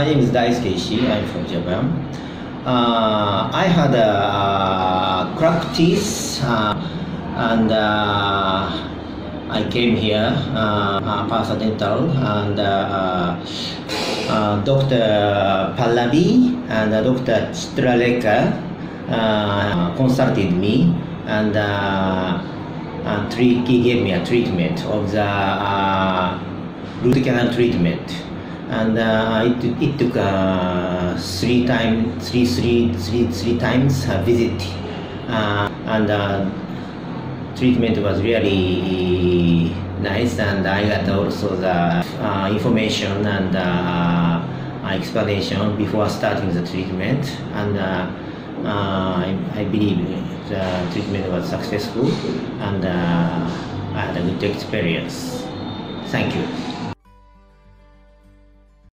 My name is Daisuke Ishii. I'm from Japan. I had cracked teeth and I came here, Partha Dental, and Dr. Pallavi and Dr. Chitralekha consulted me and he gave me a treatment of the root canal treatment. And it took three times visit, and treatment was really nice, and I got also the information and explanation before starting the treatment, and I believe the treatment was successful, and I had a good experience. Thank you.